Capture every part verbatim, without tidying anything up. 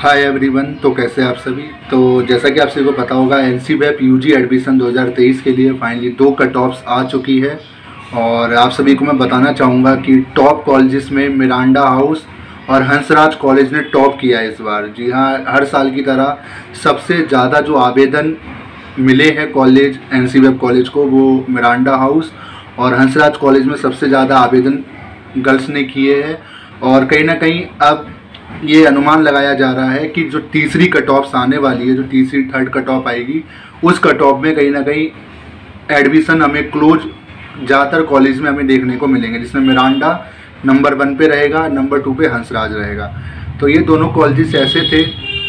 Hi everyone. तो कैसे आप सभी। तो जैसा कि आप सभी को पता होगा, एनसीबैप यूजी एडमिशन दो हज़ार तेईस के लिए फाइनली दो कट ऑफ्स आ चुकी है और आप सभी को मैं बताना चाहूँगा कि टॉप कॉलेजेस में मिरांडा हाउस और हंसराज कॉलेज ने टॉप किया है इस बार। जी हाँ, हर साल की तरह सबसे ज़्यादा जो आवेदन मिले हैं कॉलेज एनसीबैप कॉलेज को, वो मिरांडा हाउस और हंसराज कॉलेज में सबसे ज़्यादा आवेदन गर्ल्स ने किए हैं। और कहीं ना कहीं अब ये अनुमान लगाया जा रहा है कि जो तीसरी कट ऑफ्स आने वाली है, जो तीसरी थर्ड कट ऑफ आएगी, उस कट ऑफ में कहीं ना कहीं एडमिशन हमें क्लोज ज़्यादातर कॉलेज में हमें देखने को मिलेंगे, जिसमें मिरांडा नंबर वन पे रहेगा, नंबर टू पे हंसराज रहेगा। तो ये दोनों कॉलेजेस ऐसे थे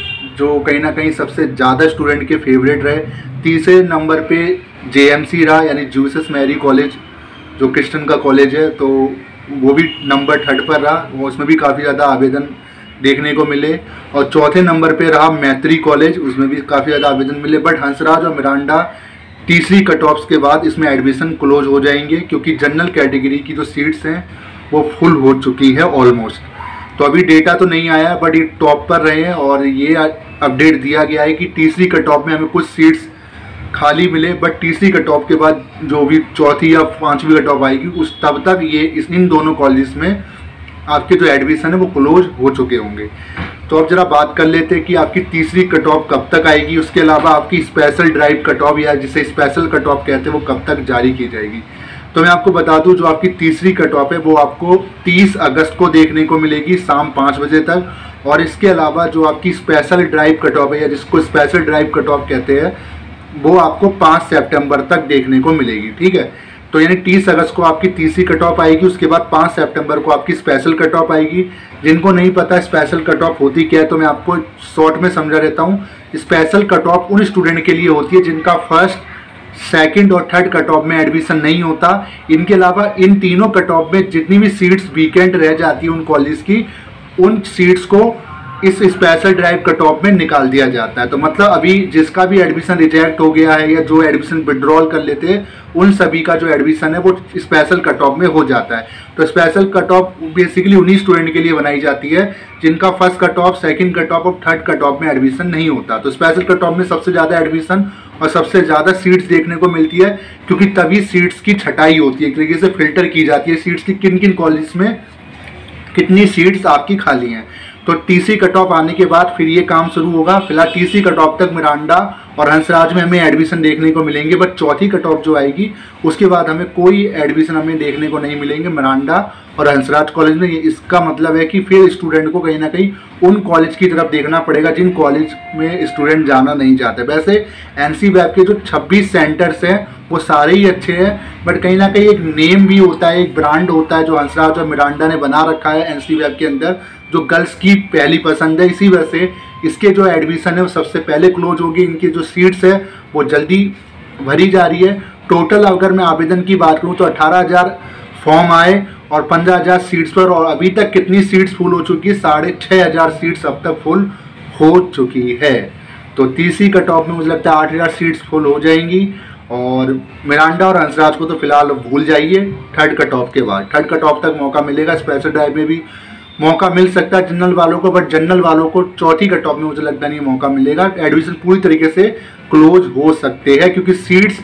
जो कहीं ना कहीं सबसे ज़्यादा स्टूडेंट के फेवरेट रहे। तीसरे नंबर पे जेएमसी रहा, यानी जीसस मैरी कॉलेज जो क्रिश्चियन का कॉलेज है, तो वो भी नंबर थर्ड पर रहा, वो उसमें भी काफ़ी ज़्यादा आवेदन देखने को मिले। और चौथे नंबर पे रहा मैत्री कॉलेज, उसमें भी काफ़ी ज़्यादा आवेदन मिले। बट हंसराज और मिरांडा तीसरी कट ऑफ्स के बाद इसमें एडमिशन क्लोज हो जाएंगे, क्योंकि जनरल कैटेगरी की जो सीट्स हैं वो फुल हो चुकी है ऑलमोस्ट। तो अभी डेटा तो नहीं आया, बट ये टॉप पर रहे हैं और ये अपडेट दिया गया है कि तीसरी कट ऑफ में हमें कुछ सीट्स खाली मिले, बट तीसरी कट ऑफ के बाद जो भी चौथी या पांचवी कट ऑफ आएगी उस तब तक ये इस इन दोनों कॉलेज में आपके जो एडमिशन है वो क्लोज हो चुके होंगे। तो अब जरा बात कर लेते हैं कि आपकी तीसरी कट ऑफ कब तक आएगी, उसके अलावा आपकी स्पेशल ड्राइव कट ऑफ या जिसे स्पेशल कट ऑफ कहते हैं वो कब तक जारी की जाएगी। तो मैं आपको बता दूं, जो आपकी तीसरी कट ऑफ है वो आपको तीस अगस्त को देखने को मिलेगी शाम पाँच बजे तक। और इसके अलावा जो आपकी स्पेशल ड्राइव कट ऑफ है या जिसको स्पेशल ड्राइव कट ऑफ कहते हैं, वो आपको पाँच सितंबर तक देखने को मिलेगी। ठीक है, तो यानी तीस अगस्त को आपकी तीसरी कट ऑफ आएगी, उसके बाद पाँच सितंबर को आपकी स्पेशल कट ऑफ आएगी। जिनको नहीं पता स्पेशल कट ऑफ होती क्या है, तो मैं आपको शॉर्ट में समझा देता हूँ। स्पेशल कट ऑफ उन स्टूडेंट के लिए होती है जिनका फर्स्ट, सेकंड और थर्ड कट ऑफ में एडमिशन नहीं होता। इनके अलावा इन तीनों कट ऑफ में जितनी भी सीट्स वीकेंड रह जाती है उन कॉलेज की, उन सीट्स को इस स्पेशल ड्राइव कट ऑफ में निकाल दिया जाता है। तो मतलब अभी जिसका भी एडमिशन रिजेक्ट हो गया है या जो एडमिशन विड्रॉल कर लेते हैं, उन सभी का जो एडमिशन है वो स्पेशल कट ऑफ में हो जाता है। तो स्पेशल कट ऑफ बेसिकली उन्हीं स्टूडेंट के लिए बनाई जाती है जिनका first cut off, second cut off और थर्ड कट ऑफ में एडमिशन नहीं होता। तो स्पेशल कट ऑफ में सबसे ज़्यादा एडमिशन और सबसे ज़्यादा सीट्स देखने को मिलती है, क्योंकि तभी सीट्स की छटाई होती है, एक तरीके से फिल्टर की जाती है सीट्स की, किन किन कॉलेज में कितनी सीट्स आपकी खाली हैं। तो तीसरी कट ऑफ आने के बाद फिर ये काम शुरू होगा। फिलहाल तीसरी कट ऑफ तक मिरांडा और हंसराज में हमें एडमिशन देखने को मिलेंगे, बट चौथी कट ऑफ जो आएगी उसके बाद हमें कोई एडमिशन हमें देखने को नहीं मिलेंगे मिरांडा और हंसराज कॉलेज में। इसका मतलब है कि फिर स्टूडेंट को कहीं ना कहीं उन कॉलेज की तरफ देखना पड़ेगा जिन कॉलेज में स्टूडेंट जाना नहीं चाहते। वैसे एनसीबैप के जो छब्बीस सेंटर्स हैं वो सारे ही अच्छे हैं, बट कहीं ना कहीं एक नेम भी होता है, एक ब्रांड होता है जो हंसराज और मिरांडा ने बना रखा है एनसीबैप के अंदर, जो गर्ल्स की पहली पसंद है। इसी वजह से इसके जो एडमिशन है वो सबसे पहले क्लोज होगी। इनकी जो सीट्स है वो जल्दी भरी जा रही है। टोटल अगर मैं आवेदन की बात करूं तो अठारह हज़ार फॉर्म आए और पंद्रह हज़ार सीट्स पर, और अभी तक कितनी सीट्स फुल हो चुकी है, साढ़े छः हज़ार सीट्स अब तक फुल हो चुकी है। तो तीसरी कट ऑफ में मुझे लगता है आठ हज़ार सीट्स फुल हो जाएंगी। और मिरांडा और हंसराज को तो फिलहाल भूल जाइए थर्ड कट ऑफ के बाद। थर्ड कट ऑफ तक मौका मिलेगा, स्पेशल ड्राइव में भी मौका मिल सकता है जनरल वालों को, बट जनरल वालों को चौथी कट ऑफ में मुझे लगता नहीं मौका मिलेगा। एडमिशन पूरी तरीके से क्लोज हो सकते हैं, क्योंकि सीट्स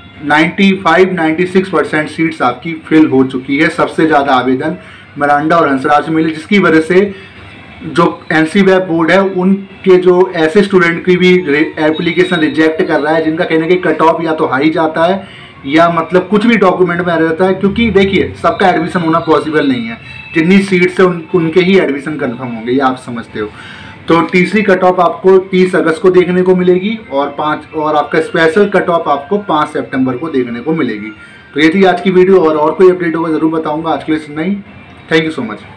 पचानवे छियानवे परसेंट सीट्स आपकी फिल हो चुकी है। सबसे ज़्यादा आवेदन मिरांडा और हंसराज में मिले, जिसकी वजह से जो एनसीबैप बोर्ड है उनके जो ऐसे स्टूडेंट की भी एप्लीकेशन रिजेक्ट कर रहा है जिनका कहने की कट ऑफ या तो हाई जाता है या मतलब कुछ भी डॉक्यूमेंट में रहता है। क्योंकि देखिए, सबका एडमिशन होना पॉसिबल नहीं है, जितनी सीट्स है उन, उनके ही एडमिशन कंफर्म होंगे, ये आप समझते हो। तो तीसरी कट ऑफ आपको तीस अगस्त को देखने को मिलेगी और पाँच और आपका स्पेशल कट ऑफ आपको पाँच सितंबर को देखने को मिलेगी। तो ये थी आज की वीडियो, और और कोई अपडेट होगा ज़रूर बताऊंगा। आज के लिए इतना ही। Thank you so much.